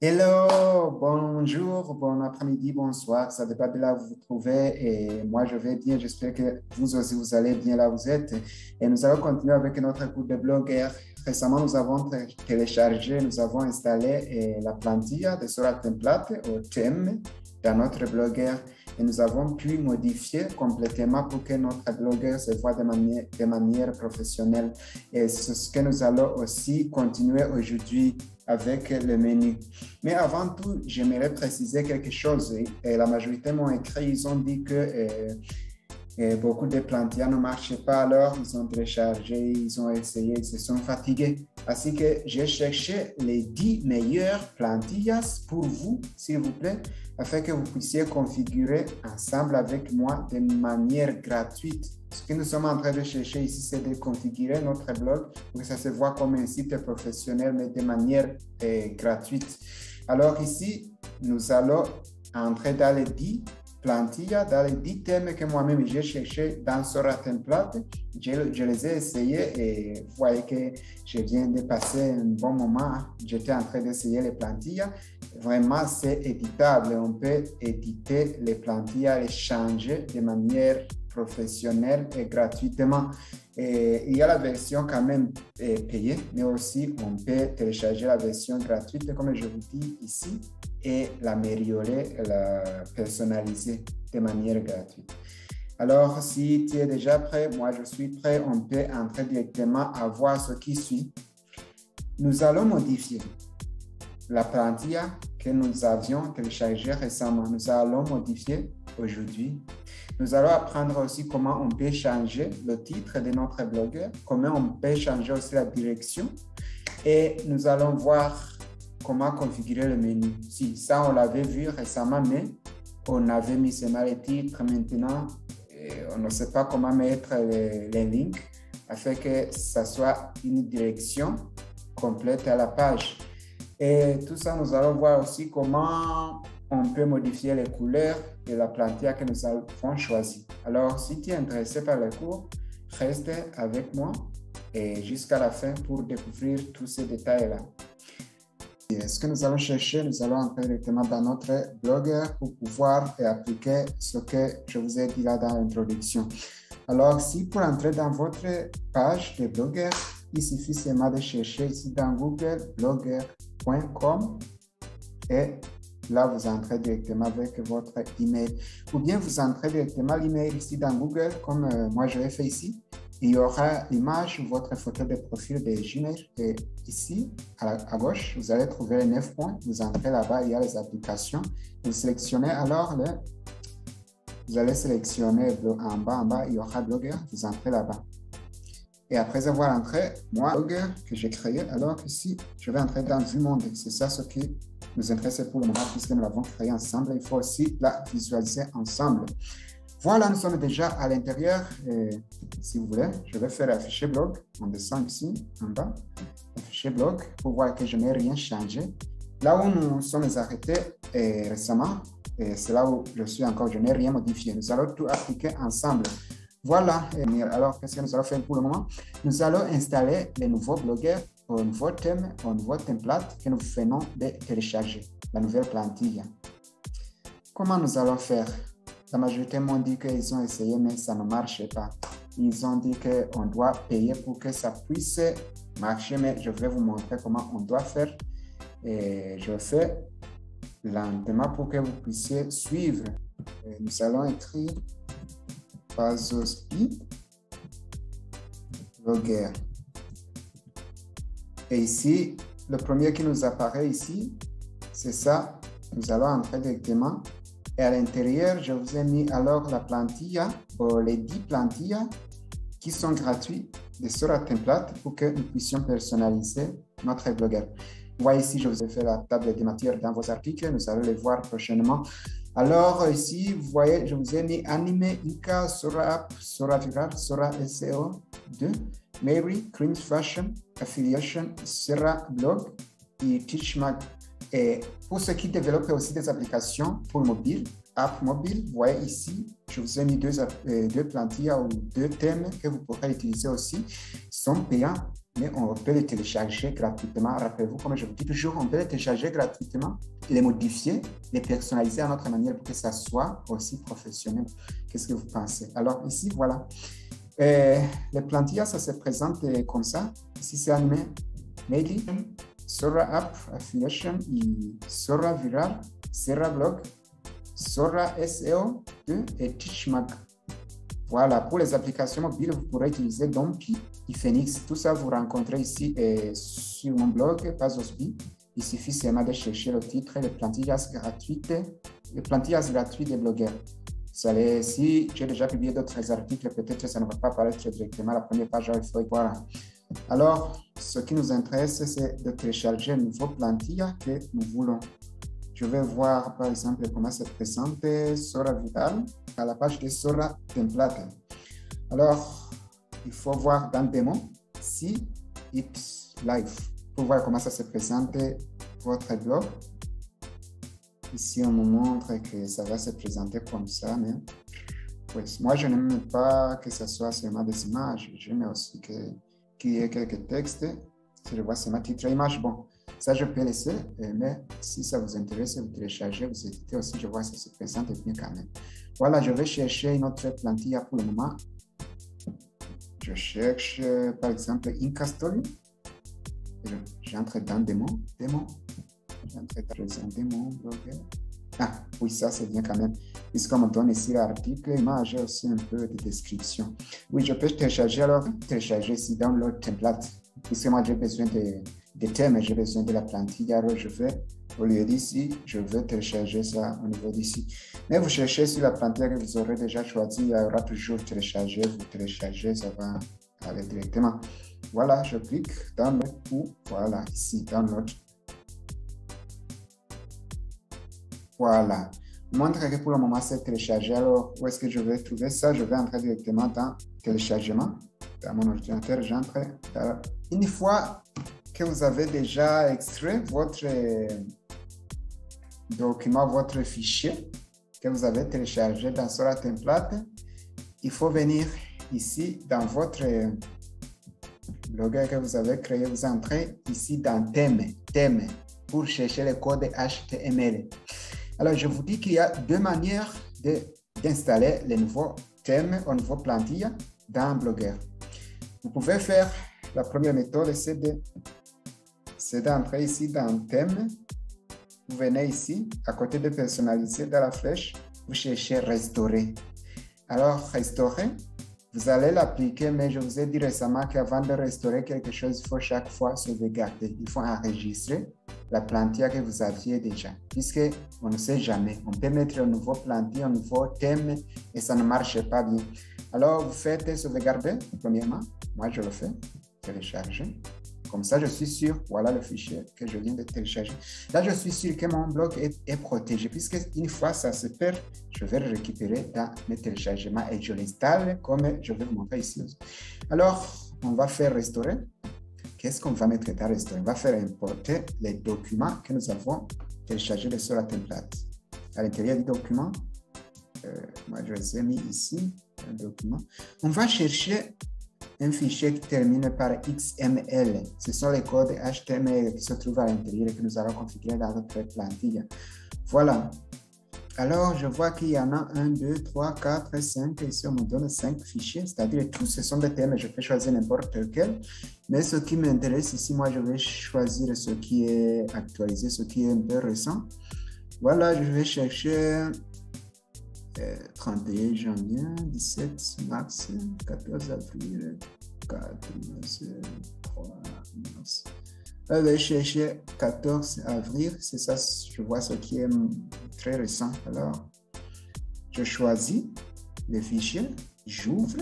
Hello, bonjour, bon après-midi, bonsoir. Ça dépend de là où vous vous trouvez. Et moi, je vais bien. J'espère que vous aussi, vous allez bien là où vous êtes. Et nous allons continuer avec notre cours de Blogger. Récemment, nous avons téléchargé, nous avons installé la plantilla de Sora Template au thème dans notre Blogger. Et nous avons pu modifier complètement pour que notre Blogger se voit de manière professionnelle. Et c'est ce que nous allons aussi continuer aujourd'hui avec le menu. Mais avant tout, j'aimerais préciser quelque chose. Et la majorité m'ont écrit, ils ont dit que beaucoup de plantillas ne marchaient pas, alors ils ont téléchargé, ils ont essayé, ils se sont fatigués. Ainsi que j'ai cherché les 10 meilleures plantillas pour vous, s'il vous plaît, afin que vous puissiez configurer ensemble avec moi de manière gratuite. Ce que nous sommes en train de chercher ici, c'est de configurer notre blog pour que ça se voit comme un site professionnel, mais de manière gratuite. Alors ici, nous allons entrer dans les 10 plantillas, dans les 10 thèmes que moi-même j'ai cherché dans Sora Template. Je les ai essayés et vous voyez que je viens de passer un bon moment. J'étais en train d'essayer les plantillas. Vraiment, c'est éditable. On peut éditer les plantillas, les changer de manière professionnelle et gratuitement. Et il y a la version quand même payée, mais aussi on peut télécharger la version gratuite, comme je vous dis ici, et l'améliorer, la personnaliser de manière gratuite. Alors, si tu es déjà prêt, moi je suis prêt, on peut entrer directement à voir ce qui suit. Nous allons modifier la plantilla que nous avions téléchargée récemment. Nous allons modifier aujourd'hui. Nous allons apprendre aussi comment on peut changer le titre de notre blogueur, comment on peut changer aussi la direction, et nous allons voir comment configurer le menu. Si ça, on l'avait vu récemment, mais on avait mis seulement les titres. Maintenant, on ne sait pas comment mettre les links afin que ça soit une direction complète à la page. Et tout ça, nous allons voir aussi comment on peut modifier les couleurs de la plantilla que nous avons choisie. Alors, si tu es intéressé par le cours, reste avec moi et jusqu'à la fin pour découvrir tous ces détails-là. Ce que nous allons chercher, nous allons entrer directement dans notre Blogger pour pouvoir appliquer ce que je vous ai dit là dans l'introduction. Alors, si pour entrer dans votre page de Blogger, il suffit seulement de chercher ici dans Google blogger.com et là, vous entrez directement avec votre email. Ou bien vous entrez directement l'email ici dans Google, comme moi je l'ai fait ici. Il y aura l'image, votre photo de profil de Gmail. Et ici, à gauche, vous allez trouver les 9 points. Vous entrez là-bas, il y a les applications. Vous sélectionnez alors, vous allez sélectionner en bas, il y aura Blogger. Vous entrez là-bas. Et après avoir entré, moi, Blogger que j'ai créé, alors ici, je vais entrer dans Vue Monde. C'est ça ce qui nous intéresse pour le moment, puisque nous l'avons créé ensemble. Il faut aussi la visualiser ensemble. Voilà, nous sommes déjà à l'intérieur. Si vous voulez, je vais faire afficher blog. On descend ici, en bas. Afficher blog pour voir que je n'ai rien changé. Là où nous sommes arrêtés récemment, c'est là où je suis encore, je n'ai rien modifié. Nous allons tout appliquer ensemble. Voilà. Alors, qu'est-ce que nous allons faire pour le moment? Nous allons installer les nouveaux blogueurs, un nouveau thème, un nouveau template que nous venons de télécharger, la nouvelle plantilla. Comment nous allons faire? La majorité m'ont dit qu'ils ont essayé, mais ça ne marchait pas. Ils ont dit qu'on doit payer pour que ça puisse marcher, mais je vais vous montrer comment on doit faire. Et je fais lentement pour que vous puissiez suivre. Et nous allons écrire Pazospi Blogger. Et ici, le premier qui nous apparaît ici, c'est ça. Nous allons entrer directement. Et à l'intérieur, je vous ai mis alors la plantilla, les 10 plantillas qui sont gratuites de Sora Template pour que nous puissions personnaliser notre blogueur. Vous voyez ici, je vous ai fait la table de matière dans vos articles. Nous allons les voir prochainement. Alors ici, vous voyez, je vous ai mis Anime, Inca, Sora App, Sora Viral, Sora SEO 2, Mary, Creams Fashion, Affiliation, Sora Blog et Teachmag. Et pour ceux qui développent aussi des applications pour mobile, app mobile, vous voyez ici, je vous ai mis deux plantillas ou deux thèmes que vous pourrez utiliser aussi. Ils sont payants mais on peut le télécharger gratuitement. Rappelez-vous, comme je vous dis toujours, on peut le télécharger gratuitement, les modifier, les personnaliser à notre manière pour que ça soit aussi professionnel. Qu'est-ce que vous pensez? Alors ici, voilà. Les plantillas, ça se présente comme ça. Ici, c'est animé. Medium, Sora App, Affiliation, et Sora Viral, Sora Blog, Sora SEO 2 et TeachMag. Voilà, pour les applications mobiles, vous pourrez utiliser Dompi et Phoenix. Tout ça, vous rencontrez ici sur mon blog, Pazosby. Il suffit seulement de chercher le titre, les plantillas gratuites des blogueurs. Si j'ai déjà publié d'autres articles, peut-être que ça ne va pas apparaître directement à la première page. Il faut y voir. Alors, ce qui nous intéresse, c'est de télécharger un nouveau plantilla que nous voulons. Je vais voir, par exemple, comment se présente Sora Viral à la page de Sora Template. Alors, il faut voir dans démo, See It Live, pour voir comment ça se présente votre blog. Ici, on nous montre que ça va se présenter comme ça, mais oui, moi, je n'aime pas que ce soit seulement des images. J'aime aussi qu'il y ait quelques textes. Si je vois seulement titre et image, bon, ça, je peux laisser, mais si ça vous intéresse, vous téléchargez, vous éditez aussi, je vois que ça se présente bien quand même. Voilà, je vais chercher une autre plantilla pour le moment. Je cherche, par exemple, Incastory. J'entre dans démo. J'entre dans démo. Ah, oui, ça, c'est bien quand même. Puisqu'on me donne ici l'article, image et aussi un peu de description. Oui, je peux télécharger, alors télécharger ici dans le template. Puisque moi, j'ai besoin de thèmes, j'ai besoin de la plantilla, alors je vais, au lieu d'ici, je vais télécharger ça au niveau d'ici. Mais vous cherchez sur la plantilla que vous aurez déjà choisi, il y aura toujours télécharger, vous téléchargez, ça va aller directement. Voilà, je clique dans le ou voilà, ici, dans notre. Voilà. Montre que pour le moment, c'est téléchargé. Alors, où est-ce que je vais trouver ça? Je vais entrer directement dans téléchargement. Dans mon ordinateur, j'entre. Une fois que vous avez déjà extrait votre document, votre fichier que vous avez téléchargé dans Sora Template, il faut venir ici dans votre blogueur que vous avez créé. Vous entrez ici dans thème pour chercher le code HTML. Alors, je vous dis qu'il y a deux manières d'installer les nouveaux thèmes au nouveau plantilla dans Blogger. Vous pouvez faire, la première méthode, c'est d'entrer ici dans thème. Vous venez ici, à côté de personnaliser, dans la flèche, vous cherchez restaurer. Alors, restaurer, vous allez l'appliquer, mais je vous ai dit récemment qu'avant de restaurer quelque chose, il faut chaque fois sauvegarder. Il faut enregistrer la plantilla que vous aviez déjà, puisque on ne sait jamais. On peut mettre un nouveau plantilla, un nouveau thème, et ça ne marche pas bien. Alors, vous faites sauvegarder, premièrement. Moi, je le fais, télécharger. Comme ça, je suis sûr, voilà le fichier que je viens de télécharger. Là, je suis sûr que mon blog est protégé, puisque une fois ça se perd, je vais le récupérer dans mes téléchargements et je l'installe comme je vais vous montrer ici. Alors, on va faire restaurer. Qu'est-ce qu'on va mettre dans restaurer? On va faire importer les documents que nous avons téléchargés sur la template. À l'intérieur du document, moi, je les ai mis ici, un document. On va chercher un fichier qui termine par XML. Ce sont les codes HTML qui se trouvent à l'intérieur et que nous allons configurer dans notre plantilla. Voilà. Alors, je vois qu'il y en a 1, 2, 3, 4, 5. Ici, on me donne 5 fichiers, c'est-à-dire tous ce sont des thèmes. Je peux choisir n'importe lequel. Mais ce qui m'intéresse ici, moi, je vais choisir ce qui est actualisé, ce qui est un peu récent. Voilà, je vais chercher 31 janvier, 17 mars, 14 avril, 4 mars, 3 mars. Je vais chercher 14 avril, c'est ça, je vois ce qui est très récent. Alors, je choisis le fichier, j'ouvre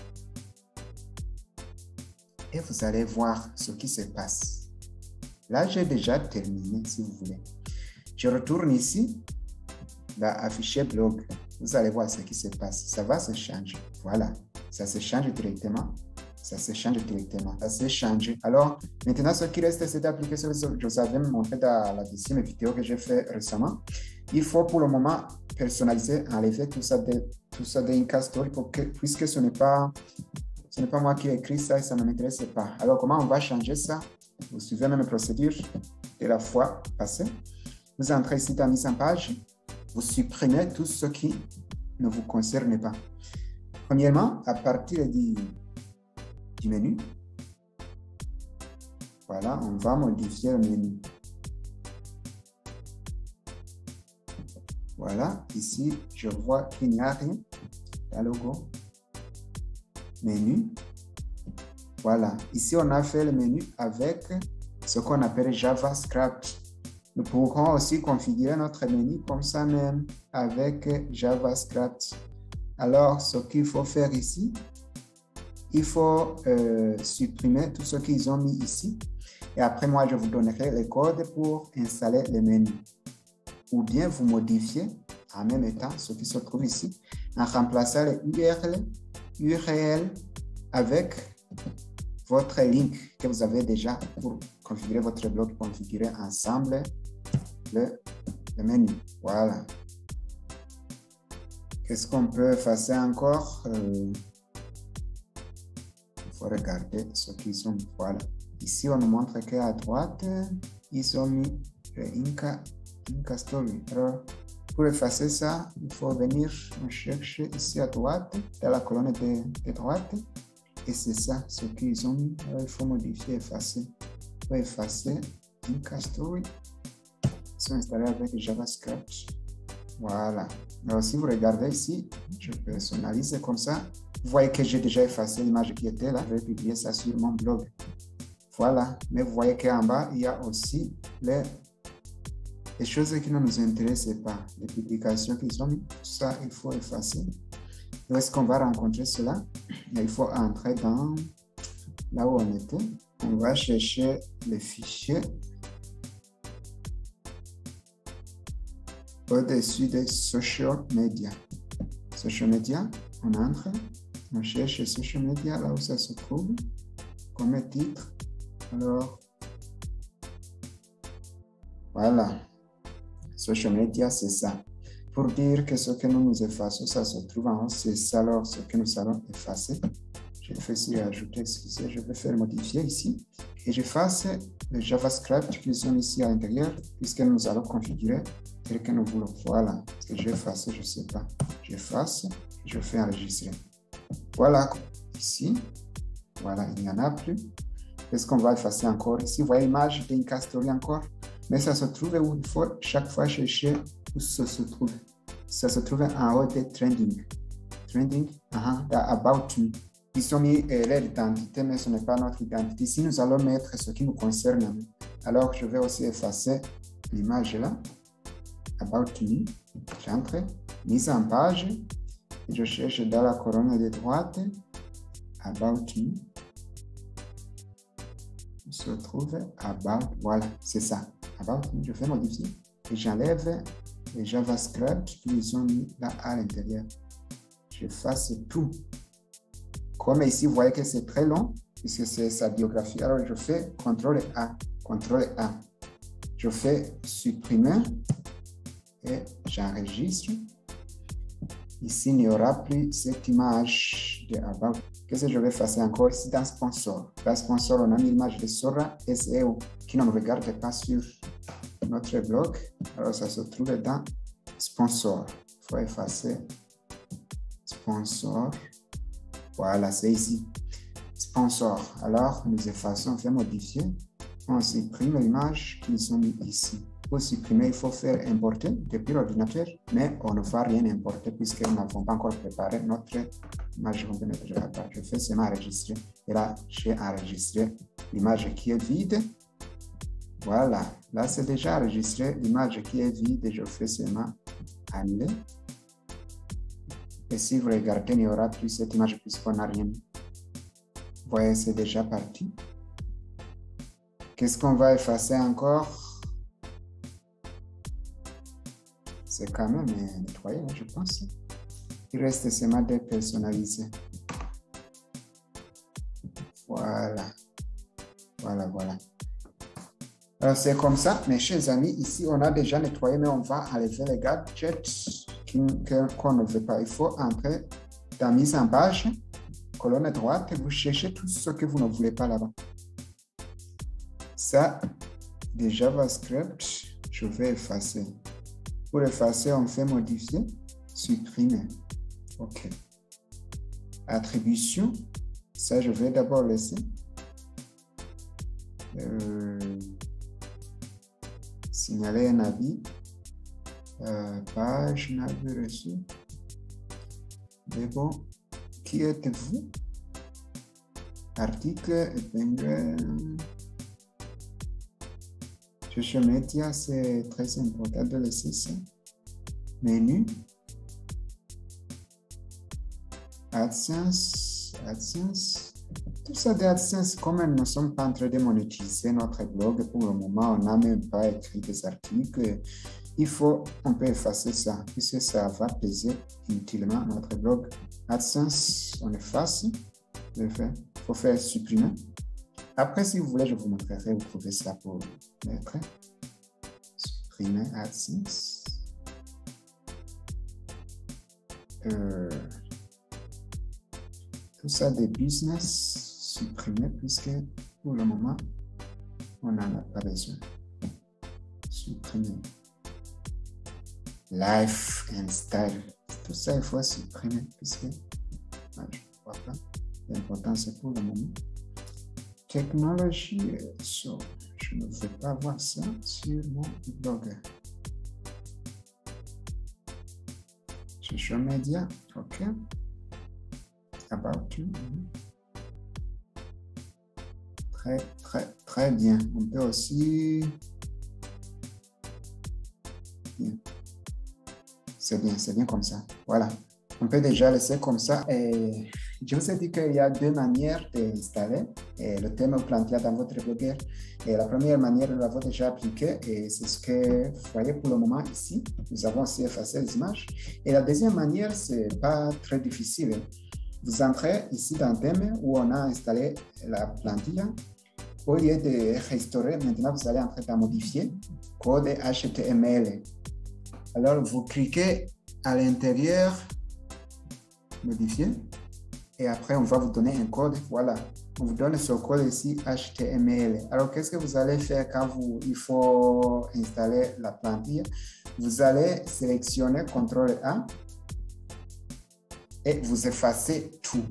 et vous allez voir ce qui se passe. Là, j'ai déjà terminé, si vous voulez. Je retourne ici, dans afficher blog. Vous allez voir ce qui se passe. Ça va se changer. Voilà. Ça se change directement. Ça se change directement. Ça se change. Alors, maintenant, ce qui reste, c'est d'appliquer ce que je vous avais montré dans la deuxième vidéo que j'ai fait récemment. Il faut pour le moment personnaliser, enlever tout ça de Incastory puisque ce n'est pas Ce n'est pas moi qui ai écrit ça et ça ne m'intéresse pas. Alors, comment on va changer ça? Vous suivez la même procédure de la fois passée. Vous entrez ici dans mise en page. Vous supprimez tout ce qui ne vous concerne pas. Premièrement, à partir du menu, voilà, on va modifier le menu. Voilà, ici, je vois qu'il n'y a rien. Le logo. Menu. Voilà, ici, on a fait le menu avec ce qu'on appelle JavaScript. Nous pourrons aussi configurer notre menu comme ça même avec JavaScript. Alors, ce qu'il faut faire ici, il faut supprimer tout ce qu'ils ont mis ici. Et après, moi, je vous donnerai les codes pour installer le menu. Ou bien vous modifiez en même temps ce qui se trouve ici en remplaçant les URL avec votre link que vous avez déjà pour configurer votre blog, configurer ensemble le menu. Voilà. Qu'est-ce qu'on peut effacer encore? Il faut regarder ce qu'ils ont mis. Voilà. Ici, on nous montre qu'à droite, ils ont mis le Inca Story. Alors, pour effacer ça, il faut venir chercher ici à droite, dans la colonne de droite. Et c'est ça, ce qu'ils ont mis. Alors, il faut modifier, effacer. Il faut effacer Inca Story. Ils sont installés avec JavaScript. Voilà. Alors, si vous regardez ici, je personnalise comme ça. Vous voyez que j'ai déjà effacé l'image qui était là. Je vais publier ça sur mon blog. Voilà. Mais vous voyez qu'en bas, il y a aussi les choses qui ne nous intéressent pas. Les publications qu'ils ont mis. Tout ça, il faut effacer. Où est-ce qu'on va rencontrer cela? Il faut entrer dans là où on était. On va chercher le fichier au-dessus des social media. Social media, on entre, on cherche social media là où ça se trouve, comme titre. Alors, voilà. Social media, c'est ça. Pour dire que ce que nous effaçons, ça se trouve en haut, c'est ça alors ce que nous allons effacer. Je vais ici ajouter, excusez, je vais faire modifier ici. Et j'efface le JavaScript qu'ils sont ici à l'intérieur, puisque nous allons configurer tel que nous voulons. Voilà. Ce que j'ai effacé, je ne sais pas. J'efface, je fais enregistrer. Voilà. Ici, voilà, il n'y en a plus. Qu'est-ce qu'on va effacer encore? Ici, vous voyez l'image d'Inca Story encore. Mais ça se trouve où il faut chaque fois chercher où ça se trouve. Ça se trouve en haut de Trending. Trending, About Me. Ils ont mis leur identité, mais ce n'est pas notre identité. Ici, nous allons mettre ce qui nous concerne. Alors, je vais aussi effacer l'image là. About Me. J'entre. Mise en page. Et je cherche dans la colonne de droite. About Me. Il se trouve About. Voilà, c'est ça. About Me. Je fais modifier. Et j'enlève les JavaScript qu'ils ont mis là à l'intérieur. J'efface tout. Comme ici, vous voyez que c'est très long, puisque c'est sa biographie. Alors, je fais CTRL-A. CTRL-A. Je fais supprimer et j'enregistre. Ici, il n'y aura plus cette image de About. Qu'est-ce que je vais faire encore ici dans Sponsor? Dans Sponsor, on a mis l'image de Sora SEO qui ne nous regarde pas sur notre blog. Alors, ça se trouve dans Sponsor. Il faut effacer Sponsor. Voilà, c'est ici. Sponsor. Alors, nous effaçons, on fait modifier. On supprime l'image qu'ils sont mis ici. Pour supprimer, il faut faire importer depuis l'ordinateur, mais on ne va rien importer puisque nous n'avons pas encore préparé notre image. Je fais seulement enregistrer. Et là, j'ai enregistré l'image qui est vide. Voilà, là c'est déjà enregistré l'image qui est vide. Je fais seulement annuler. Et si vous regardez, il n'y aura plus cette image puisqu'on n'a rien mis. Vous voyez, c'est déjà parti. Qu'est-ce qu'on va effacer encore? C'est quand même nettoyé, je pense. Il reste seulement de personnaliser. Voilà. Voilà. Alors, c'est comme ça, mes chers amis. Ici, on a déjà nettoyé, mais on va enlever les gadgets qu'on ne veut pas. Il faut entrer dans mise en page. colonne droite et vous cherchez tout ce que vous ne voulez pas là-bas. Ça, de JavaScript, je vais effacer. Pour effacer, on fait modifier, supprimer. OK. Attribution, ça, je vais d'abord laisser. Signaler un avis. Page n'avait reçu. Mais bon, qui êtes-vous? Article, épingle. Social media, c'est très important de laisser ça. Menu. AdSense. Tout ça d'AdSense, comme nous ne sommes pas en train de monétiser notre blog, pour le moment, on n'a même pas écrit des articles. On peut effacer ça, puisque ça va peser inutilement notre blog. AdSense, on efface. Il faut faire supprimer. Après, si vous voulez, je vous montrerai où trouver ça pour mettre. Supprimer AdSense. Tout ça des business, supprimer, puisque pour le moment, on n'en a pas besoin. Supprimer. Life and style. Tout ça, il faut supprimer, puisque je ne vois pas. L'important, c'est pour le moment. Technologie, je ne veux pas voir ça sur mon blog. Social media, OK. About you. Très bien. On peut aussi... Bien. C'est bien comme ça. Voilà. On peut déjà laisser comme ça. Et je vous ai dit qu'il y a deux manières d'installer le thème Plantia dans votre blogueur. Et la première manière, nous l'avons déjà appliquée et c'est ce que vous voyez pour le moment ici. Nous avons aussi effacé les images. Et la deuxième manière, c'est pas très difficile. Vous entrez ici dans le thème où on a installé la plantilla. Au lieu de restaurer, maintenant vous allez entrer dans modifier code HTML. Alors vous cliquez à l'intérieur, modifier, et après on va vous donner un code. Voilà, on vous donne ce code ici HTML. Alors qu'est-ce que vous allez faire quand il faut installer la plantilla? Vous allez sélectionner CTRL A et vous effacez tout.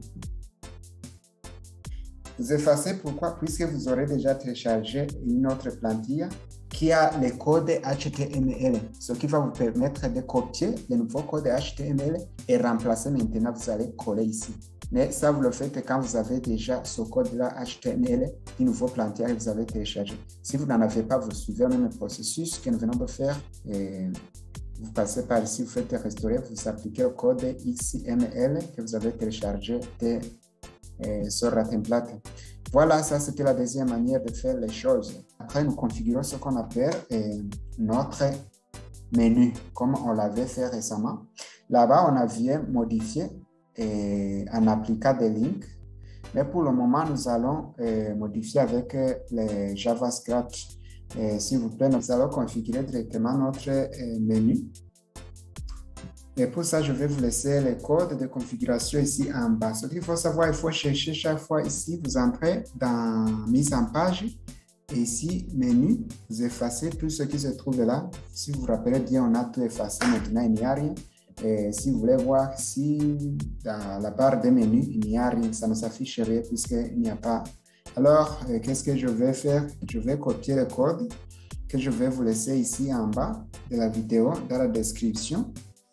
Vous effacez pourquoi? Puisque vous aurez déjà téléchargé une autre plantilla qui a les codes HTML, ce qui va vous permettre de copier le nouveau code HTML et remplacer. Maintenant, vous allez coller ici. Mais ça, vous le faites quand vous avez déjà ce code-là HTML du nouveau plantilla que vous avez téléchargé. Si vous n'en avez pas, vous suivez le même processus que nous venons de faire. Et vous passez par ici, vous faites restaurer, vous appliquez le code XML que vous avez téléchargé sur la template. Voilà, ça c'était la deuxième manière de faire les choses. Après, nous configurons ce qu'on appelle notre menu, comme on l'avait fait récemment. Là-bas, on avait modifié en appliquant des links. Mais pour le moment, nous allons modifier avec les JavaScript. S'il vous plaît, nous allons configurer directement notre menu. Et pour ça, je vais vous laisser les codes de configuration ici en bas. Ce qu'il faut savoir, il faut chercher chaque fois ici, vous entrez dans mise en page. Et ici, menu, vous effacez tout ce qui se trouve là. Si vous vous rappelez bien, on a tout effacé. Maintenant, il n'y a rien. Et si vous voulez voir si dans la barre de menu, il n'y a rien, ça ne s'affiche rien puisqu'il n'y a pas. Alors, qu'est-ce que je vais faire? Je vais copier le code que je vais vous laisser ici en bas de la vidéo, dans la description.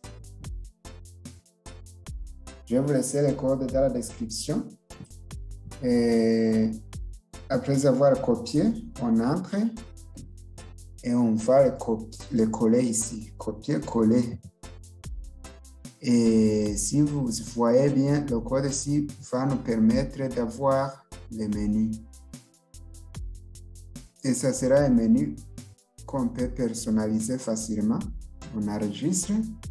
Je vais vous laisser le code dans la description. Et après avoir copié, on entre et on va le coller ici. Copier, coller. Et si vous voyez bien, le code ici va nous permettre d'avoir le menu. Et ça sera un menu qu'on peut personnaliser facilement. On enregistre.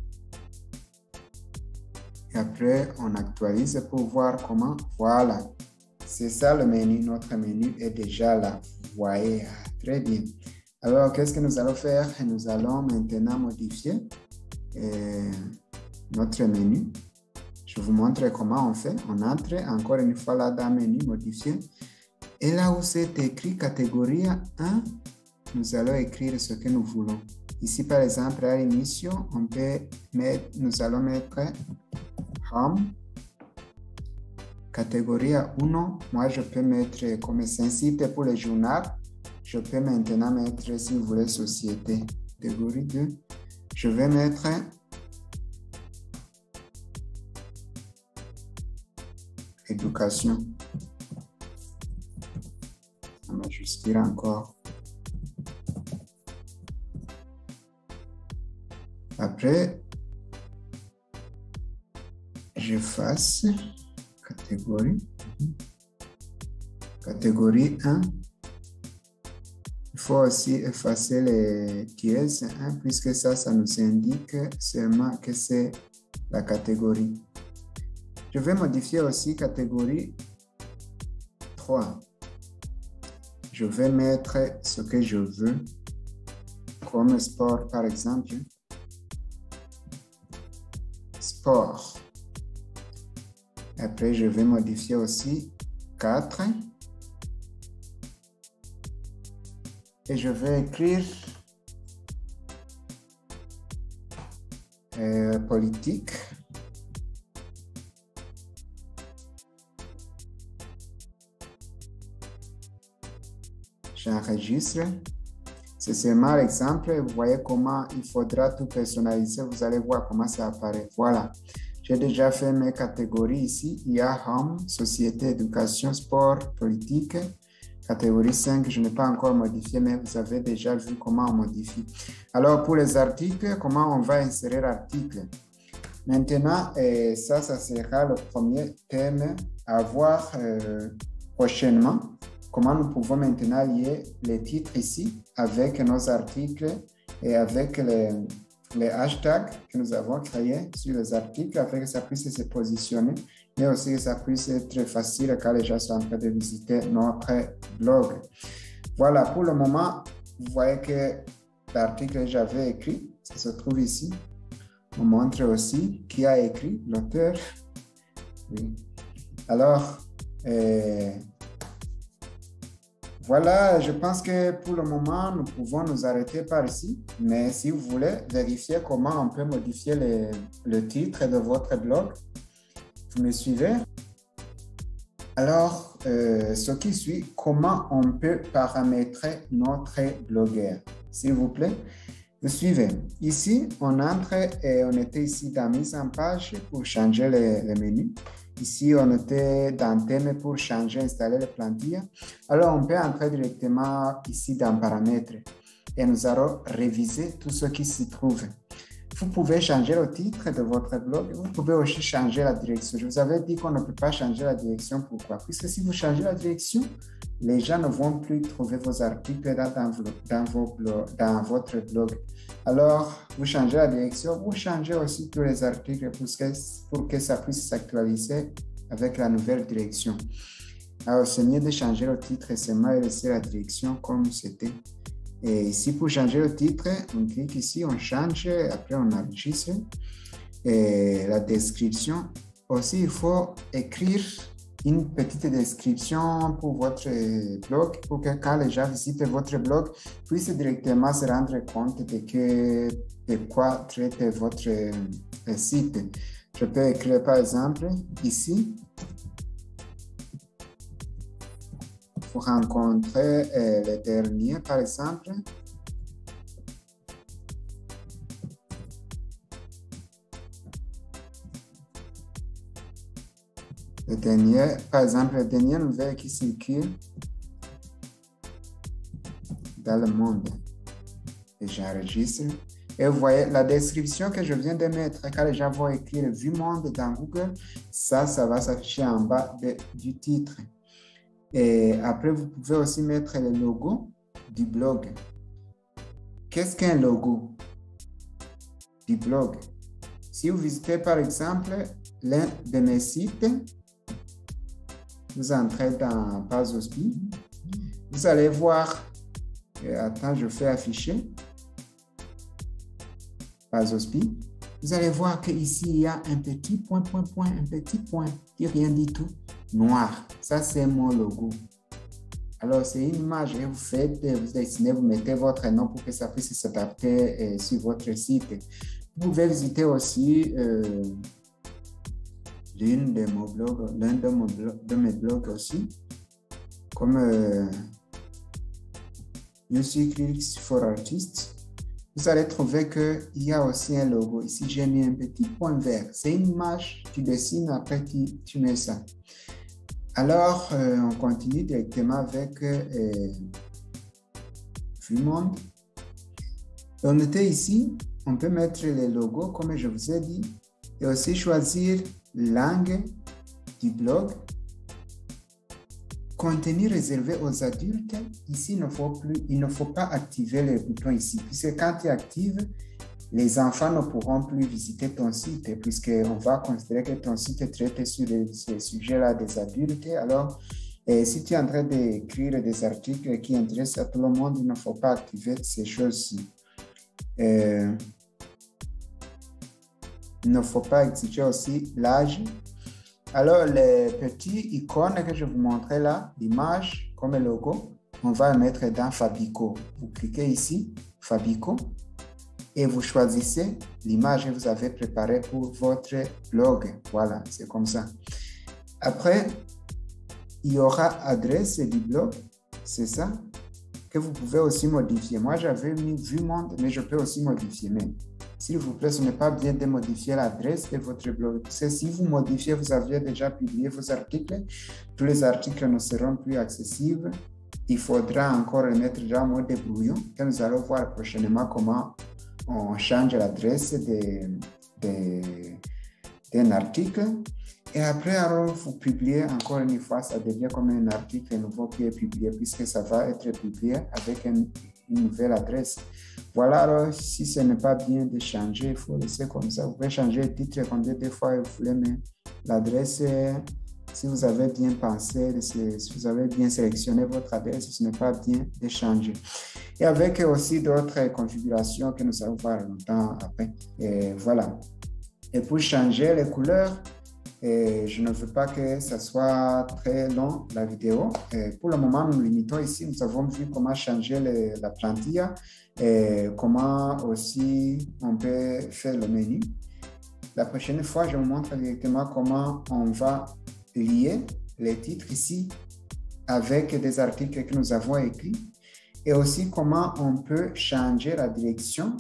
Et après, on actualise pour voir comment. Voilà. C'est ça le menu. Notre menu est déjà là. Vous voyez. Très bien. Alors, qu'est-ce que nous allons faire? Nous allons maintenant modifier notre menu. Je vous montre comment on fait. On entre encore une fois là dans le menu modifier. Et là où c'est écrit catégorie 1, nous allons écrire ce que nous voulons. Ici, par exemple, à l'initial, on peut mettre, nous allons mettre home. Catégorie 1, moi je peux mettre comme c'est un site pour le journal. Je peux maintenant mettre, si vous voulez, société. Catégorie 2, je vais mettre éducation. Ça m'ajustera encore. Après, j'efface catégorie. Catégorie 1. Il faut aussi effacer les dièses, hein, puisque ça nous indique seulement que c'est la catégorie. Je vais modifier aussi catégorie 3. Je vais mettre ce que je veux, comme sport par exemple. Sport. Après, je vais modifier aussi 4. Et je vais écrire politique. J'enregistre. C'est seulement l'exemple. Vous voyez comment il faudra tout personnaliser. Vous allez voir comment ça apparaît. Voilà. J'ai déjà fait mes catégories ici. Il y a home, société, éducation, sport, politique. Catégorie 5, je n'ai pas encore modifié, mais vous avez déjà vu comment on modifie. Alors, pour les articles, comment on va insérer l'article? Maintenant, ça sera le premier thème à voir prochainement. Comment nous pouvons maintenant lier les titres ici avec nos articles et avec les hashtags que nous avons créés sur les articles afin que ça puisse se positionner, mais aussi que ça puisse être facile quand les gens sont en train de visiter notre blog. Voilà, pour le moment, vous voyez que l'article que j'avais écrit, ça se trouve ici. On montre aussi qui a écrit, l'auteur. Oui. Alors, voilà, je pense que pour le moment, nous pouvons nous arrêter par ici. Mais si vous voulez vérifier comment on peut modifier le titre de votre blog, vous me suivez? Alors, ce qui suit, comment on peut paramétrer notre blogueur? S'il vous plaît, vous suivez. Ici, on entre et on était ici dans mise en page pour changer les menus. Ici, on était dans thème pour changer, installer les plantilles. Alors, on peut entrer directement ici dans paramètres et nous allons réviser tout ce qui s'y trouve. Vous pouvez changer le titre de votre blog. Vous pouvez aussi changer la direction. Je vous avais dit qu'on ne peut pas changer la direction. Pourquoi? Puisque si vous changez la direction, les gens ne vont plus trouver vos articles dans votre blog. Alors, vous changez la direction, vous changez aussi tous les articles pour que ça puisse s'actualiser avec la nouvelle direction. Alors, c'est mieux de changer le titre seulement et laisser la direction comme c'était. Et ici, pour changer le titre, on clique ici, on change, après on enregistre. Et la description, aussi, il faut écrire une petite description pour votre blog, pour que quand les gens visitent votre blog, puissent directement se rendre compte de quoi traite votre site. Je peux écrire par exemple ici, pour rencontrer le dernier par exemple. Le dernier, par exemple, le dernier nouvelle qui circule dans le monde. Et j'enregistre. Et vous voyez, la description que je viens de mettre, quand les gens vont écrire Vue Monde dans Google, ça va s'afficher en bas du titre. Et après, vous pouvez aussi mettre le logo du blog. Qu'est-ce qu'un logo du blog? Si vous visitez, par exemple, l'un de mes sites, vous entrez dans Pazosby, vous allez voir, attends, je fais afficher Pazosby. vous allez voir qu'ici, il y a un petit point, un petit point qui rien du tout, noir. Ça, c'est mon logo. Alors, c'est une image que vous faites, vous dessinez, vous mettez votre nom pour que ça puisse s'adapter sur votre site. Vous pouvez visiter aussi l'un de mes blogs aussi, comme Music Lyrics for Artists. Vous allez trouver qu'il y a aussi un logo. Ici, j'ai mis un petit point vert. C'est une image, tu dessines, après tu mets ça. Alors, on continue directement avec VueMonde. Donc, notez ici, on peut mettre les logos, comme je vous ai dit, et aussi choisir langue du blog. Contenu réservé aux adultes. Ici, il ne faut pas activer le bouton ici, puisque quand tu actives, les enfants ne pourront plus visiter ton site, puisqu'on va considérer que ton site traite sur ces sujets-là des adultes. Alors, si tu es en train d'écrire des articles qui intéressent à tout le monde, il ne faut pas activer ces choses-ci. Il ne faut pas exiger aussi l'âge. Alors, les petites icônes que je vous montrais là, l'image comme le logo, on va mettre dans Fabico. Vous cliquez ici, Fabico, et vous choisissez l'image que vous avez préparée pour votre blog. Voilà, c'est comme ça. Après, il y aura adresse du blog, c'est ça, que vous pouvez aussi modifier. Moi, j'avais mis VueMonde, mais je peux aussi modifier. Mais s'il vous plaît, ce n'est pas bien de modifier l'adresse de votre blog. Parce que si vous modifiez, vous aviez déjà publié vos articles, tous les articles ne seront plus accessibles. Il faudra encore les mettre dans mode brouillon, que nous allons voir prochainement comment on change l'adresse d'un article. Et après, alors, vous publiez encore une fois, ça devient comme un article nouveau qui est publié, puisque ça va être publié avec une nouvelle adresse. Voilà, alors, si ce n'est pas bien de changer, il faut laisser comme ça. Vous pouvez changer le titre combien de fois vous voulez, mais l'adresse, si vous avez bien pensé, si vous avez bien sélectionné votre adresse, ce n'est pas bien de changer. Et avec aussi d'autres configurations que nous allons voir longtemps après. Et voilà. Et pour changer les couleurs, je ne veux pas que ça soit très long, la vidéo. Pour le moment, nous limitons ici. Nous avons vu comment changer la plantilla et comment aussi on peut faire le menu. La prochaine fois, je vous montre directement comment on va lier les titres ici avec des articles que nous avons écrits et aussi comment on peut changer la direction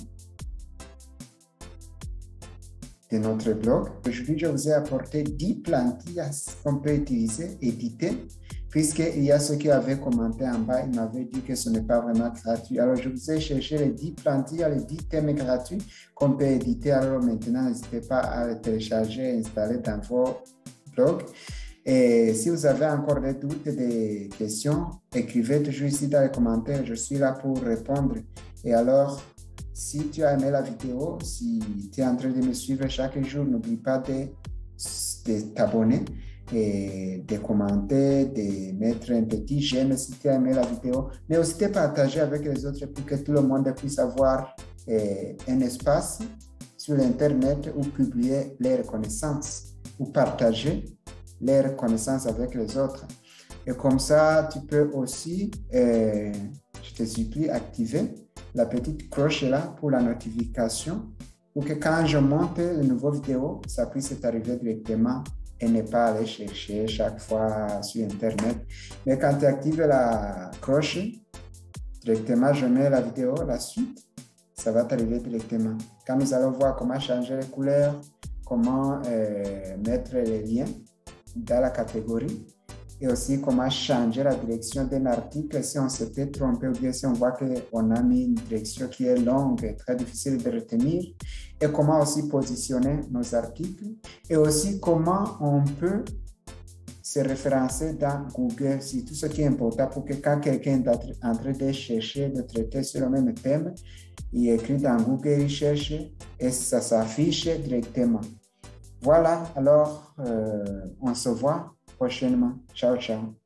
de notre blog. Aujourd'hui, je vous ai apporté 10 plantillas qu'on peut utiliser, éditer, puisqu'il y a ceux qui avaient commenté en bas, ils m'avaient dit que ce n'est pas vraiment gratuit. Alors, je vous ai cherché les 10 plantillas, les 10 thèmes gratuits qu'on peut éditer. Alors maintenant, n'hésitez pas à les télécharger et installer dans vos blogs. Et si vous avez encore des doutes, des questions, écrivez toujours ici dans les commentaires. Je suis là pour répondre. Et alors, si tu as aimé la vidéo, si tu es en train de me suivre chaque jour, n'oublie pas de t'abonner et de commenter, de mettre un petit j'aime si tu as aimé la vidéo, mais aussi de partager avec les autres pour que tout le monde puisse avoir un espace sur l'Internet où publier leurs connaissances ou partager leurs connaissances avec les autres. Et comme ça, tu peux aussi, je te supplie, activer la petite cloche là pour la notification pour que quand je monte les nouvelles vidéos, ça puisse t'arriver directement et ne pas aller chercher chaque fois sur Internet. Mais quand tu actives la cloche, directement je mets la vidéo, la suite, ça va t'arriver directement. Quand nous allons voir comment changer les couleurs, comment mettre les liens dans la catégorie, et aussi comment changer la direction d'un article si on se peut tromper ou bien si on voit qu'on a mis une direction qui est longue et très difficile de retenir, et comment aussi positionner nos articles, et aussi comment on peut se référencer dans Google, c'est tout ce qui est important pour que quand quelqu'un est en train de chercher, de traiter sur le même thème, il écrit dans Google, il cherche et ça s'affiche directement. Voilà, alors on se voit prochainement. Ciao, ciao.